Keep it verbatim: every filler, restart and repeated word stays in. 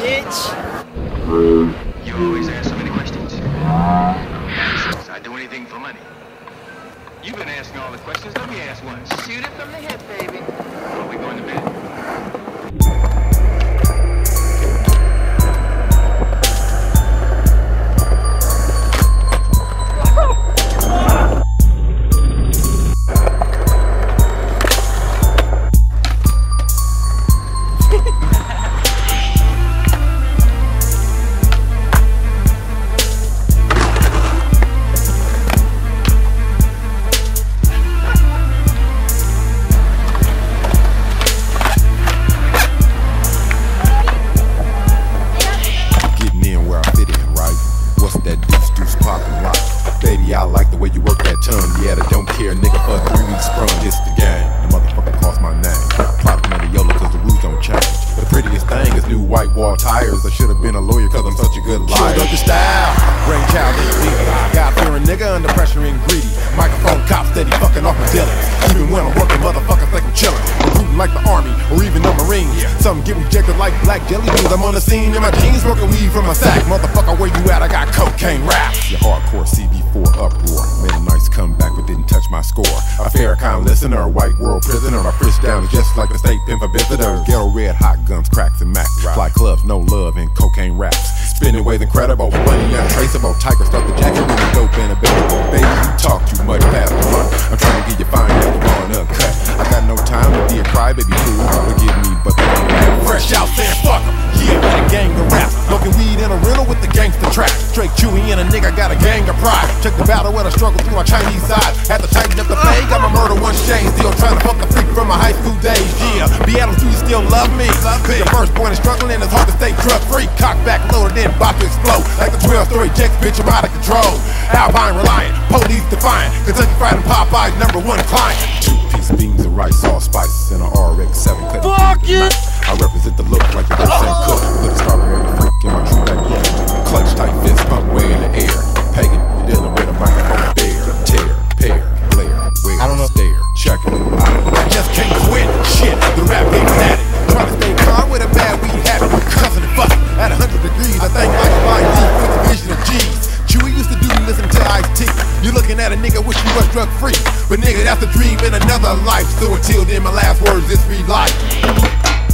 bitch. You always ask so many questions. I do anything for money. You've been asking all the questions. Let me ask one. Shoot it from the hip, baby. Are we going to bed? I like the way you work that tongue. Yeah, I don't care, nigga, for three weeks sprung. It's the game. The motherfucker calls my name. Product money YOLO cause the rules don't change. The prettiest thing is new white wall tires. I should have been a lawyer cause I'm such a good liar. Sure, your style. Brainchild ain't leaving. God-fearing nigga under pressure and greedy. Microphone cop steady fucking off my dealings. Even when I'm working, motherfuckers think I'm chillin'. Recruiting like the army or even the Marines. Some get rejected like black jelly beans. I'm on the scene in my jeans smoking weed from my sack. Motherfucker, where you at? I got cocaine raps. Your hardcore C B four uproar. Made a nice comeback but didn't touch my score. A Farrakhan listener, a white world prisoner. My fridge down is just like the state pen for visitors. Ghetto red, hot guns, cracks and max. Fly clubs, no love and cocaine raps. Spinning ways incredible, money untraceable. Tiger stuff the jacket with a dope and a billable. Baby, you talk too much past the month. I'm trying to get you fine, yeah, you on uncut. I got no time to be a crybaby fool. Forgive me, but the one fresh out saying fuck 'em. Yeah, with a gang of raps. Smoking weed in a rental with the gangster trap. Straight Chewy and a nigga got a gang of pride. Check the battle with a struggle through my Chinese side. Had to tighten up the pay, got my murder one shame. Still trying to fuck the freak from my high school days. Yeah, Beatles, do you still love me? Your first born is struggling and it's hard to stay drug free. Cock back loaded in, about to explode. Like the twelve story jets, bitch, I'm out of control. Alpine reliant, police defiant. Kentucky Fried and Popeye's number one client. Two piece beans of rice, all spices, and an R X seven cut. Fuck it! I represent the look like the first ain't cook. Look strawberry freak in my true back yeah. Clutch tight fist pump way in the air. Pagan, dealing with a microphone bear. Tear, pair, glare, wear, I don't know. Stare, check it. I just can't quit. Shit, the rap game at it. Trying to stay calm with a bad weed habit. Cussing and fucking at a hundred degrees. I think I can find deep with the vision of G's. Chewy used to do me listen to Ice-T. You looking at a nigga wish you was drug free. But nigga, that's a dream in another life. So until then, my last words is free life.